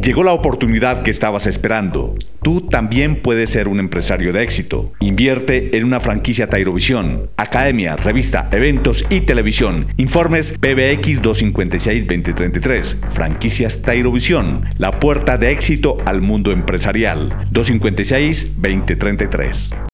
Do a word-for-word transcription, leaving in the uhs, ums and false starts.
Llegó la oportunidad que estabas esperando. Tú también puedes ser un empresario de éxito. Invierte en una franquicia Tairovisión, academia, revista, eventos y televisión. Informes P B X dos cinco seis, dos cero tres tres. Franquicias Tairovisión, la puerta de éxito al mundo empresarial. dos cinco seis, dos cero tres tres.